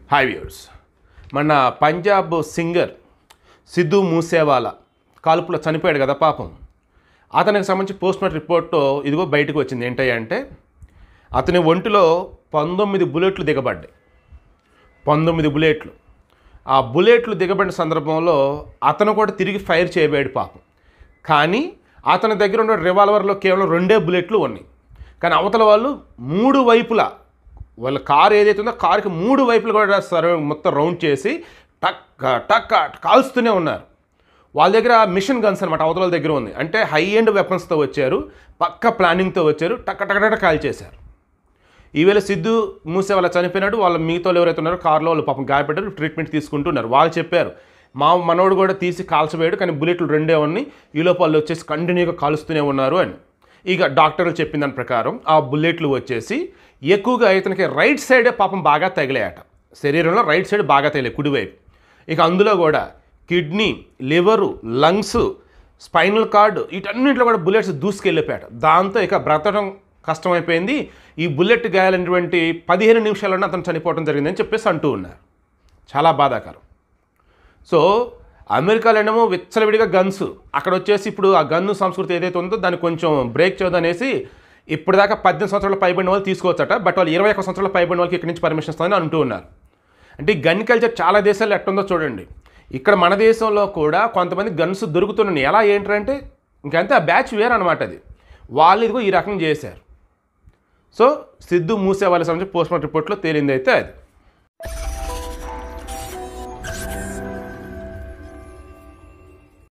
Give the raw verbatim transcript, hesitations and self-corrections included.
Hi viewers, మన Punjab singer Sidhu Moosewala కాల్పులో చనిపోయాడు కదా పాపం. అతనికి సంబంధించి పోస్ట్మార్టం రిపోర్ట్లో ఇదిగో బయటకు వచ్చింది. ఏంటంటే అతని ఒంటిలో పంతొమ్మిది బుల్లెట్లు దిగబడ్డాయి. పంతొమ్మిది బుల్లెట్లు ఆ బుల్లెట్లు దిగబడిన సందర్భంలో అతను కూడా తిరిగి ఫైర్ చేయబోయాడు పాపం. కానీ అతని దగ్గర ఉన్న రివాల్వర్లో కేవలం రెండే బుల్లెట్లు ఉన్నాయి. కానీ అవతల వాళ్ళు మూడు వైపులా వాళ్ళ కారు ఏదైతే ఉందో కారుకి మూడు వైపులు కూడా సర్వ మొత్తం రౌండ్ చేసి టక్ టక్ కాల్స్తూనే ఉన్నారు. వాళ్ళ దగ్గర మిషన్ గన్స్ అనమాట అవతల వాళ్ళ దగ్గర ఉంది. అంటే హై ఎండ్ వెపన్స్తో వచ్చారు, పక్క ప్లానింగ్తో వచ్చారు, టక్ టక్ టక్ కాల్ చేశారు. ఈవేళ సిద్ధు మూసే వాళ్ళ చనిపోయినట్టు వాళ్ళ మిగతా ఎవరైతే ఉన్నారో కారులో వాళ్ళు పాపం గాయపడ్డారు, ట్రీట్మెంట్ తీసుకుంటున్నారు. వాళ్ళు చెప్పారు మా మనోడు కూడా తీసి కాల్చబోయాడు కానీ బుల్లెట్లు రెండే ఉన్నాయి, ఈలోపు వాళ్ళు వచ్చేసి కంటిన్యూగా కాలుస్తూనే ఉన్నారు అని. ఇక డాక్టర్లు చెప్పిన దాని ప్రకారం ఆ బుల్లెట్లు వచ్చేసి ఎక్కువగా ఇతనికి రైట్ సైడే పాపం బాగా తగిలాయట. శరీరంలో రైట్ సైడ్ బాగా తగిలాయి, కుడివైపు. ఇక అందులో కూడా kidney, liver, lungs, spinal cord వీటన్నింటిలో కూడా బుల్లెట్స్ దూసుకెళ్ళిపోయాట. దాంతో ఇక బ్రతకడం కష్టమైపోయింది. ఈ బుల్లెట్ గాయాలైనటువంటి పదిహేను నిమిషాల్లోనే అతను చనిపోవడం జరిగిందని చెప్పేసి అంటూ ఉన్నారు. చాలా బాధాకరం. సో అమెరికాలోనేమో విచ్చలవిడిగా గన్స్, అక్కడ వచ్చేసి ఇప్పుడు ఆ గన్ను సంస్కృతి ఏదైతే ఉందో దాన్ని కొంచెం బ్రేక్ చేద్దానేసి ఇప్పటిదాకా పద్దెనిమిది సంవత్సరాల పైబడిన వాళ్ళు తీసుకోవచ్చట. బట్ వాళ్ళు ఇరవై ఒక్క సంవత్సరాల పైబడిన వాళ్ళకి ఇక్కడి నుంచి పర్మిషన్ ఇస్తామని అంటూ ఉన్నారు. అంటే గన్ కల్చర్ చాలా దేశాల్లో ఎట్టుందో చూడండి. ఇక్కడ మన దేశంలో కూడా కొంతమంది గన్స్ దొరుకుతున్నాయి. ఎలా ఏంటంటే ఇంకంతే ఆ బ్యాచ్ వేరనమాట. అది వాళ్ళు ఇదిగో ఈ రకంగా చేశారు. సో సిద్ధు మూసే వాళ్ళ సంబంధించి పోస్ట్మార్టం రిపోర్ట్లో తేలింది అయితే అది.